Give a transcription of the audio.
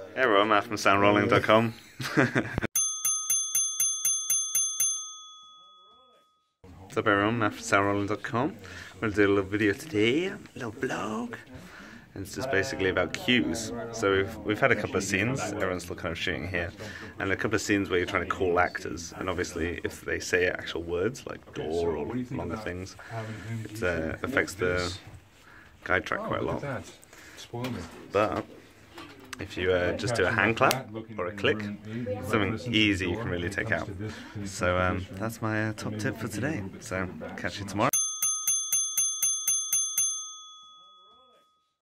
Hey everyone, Matt from Soundrolling.com. What's up everyone, Matt from Soundrolling.com. I'm going to do a little video today, a little blog. And it's just basically about cues. So we've had a couple of scenes, everyone's still kind of shooting here, and a couple of scenes where you're trying to call actors, and obviously if they say actual words like door or longer things, it affects the guide track quite a lot. But if you just do a hand clap or a click, something easy you can really take out. So that's my top tip for today. So catch you tomorrow.